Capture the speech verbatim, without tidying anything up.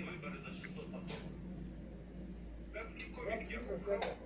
Выборы за шестьсот потом. Датский комик Якуб Халк